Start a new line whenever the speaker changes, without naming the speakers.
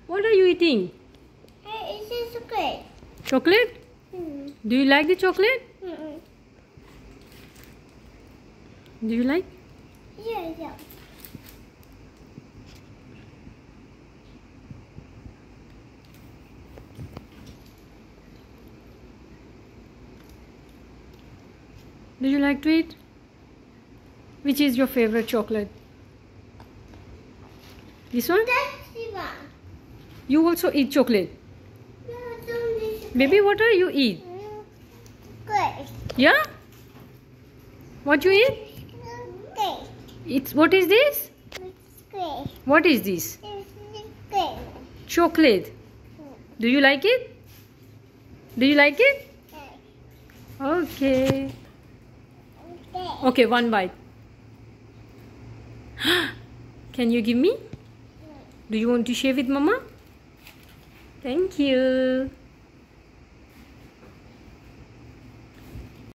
What are you eating?
It's a chocolate.
Chocolate? Do you like the chocolate? Do you like?
Yeah.
Do you like to eat? Which is your favorite chocolate? This one?
That's the one.
You also eat chocolate?
No, don't eat
Baby, what are you eat?
chocolate.
Yeah? What you eat?
Okay.
It's what is this?
It's great.
What is this?
It's great.
Chocolate. Do you like it? Do you like it? Okay. Okay, one bite. Can you give me? Do you want to share with Mama? Thank you.